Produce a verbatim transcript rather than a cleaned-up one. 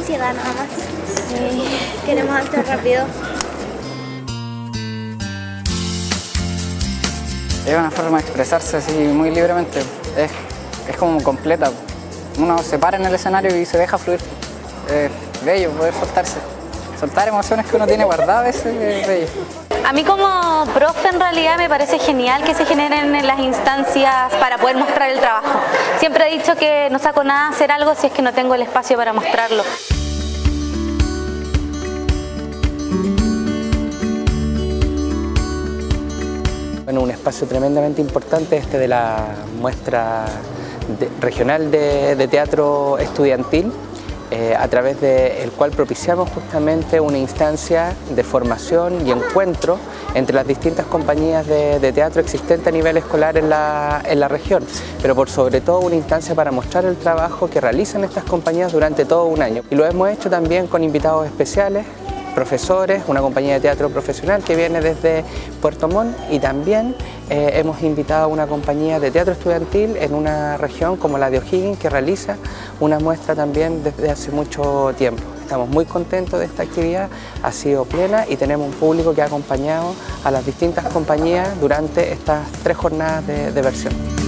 ansiedad nada más. Sí. Queremos actuar rápido. Es una forma de expresarse así muy libremente. Es, es como completa. Uno se para en el escenario y se deja fluir. Es bello poder soltarse. Soltar emociones que uno tiene guardadas es bello. A mí como profe en realidad me parece genial que se generen en las instancias para poder mostrar el trabajo. Siempre he dicho que no saco nada a hacer algo si es que no tengo el espacio para mostrarlo. Bueno, un espacio tremendamente importante este de la muestra de, regional de, de teatro estudiantil, eh, a través del cual propiciamos justamente una instancia de formación y encuentro entre las distintas compañías de, de teatro existentes a nivel escolar en la, en la región, pero por sobre todo una instancia para mostrar el trabajo que realizan estas compañías durante todo un año. Y lo hemos hecho también con invitados especiales, profesores, una compañía de teatro profesional que viene desde Puerto Montt, y también eh, hemos invitado a una compañía de teatro estudiantil en una región como la de O'Higgins que realiza una muestra también desde hace mucho tiempo. Estamos muy contentos de esta actividad, ha sido plena y tenemos un público que ha acompañado a las distintas compañías durante estas tres jornadas de, de versión.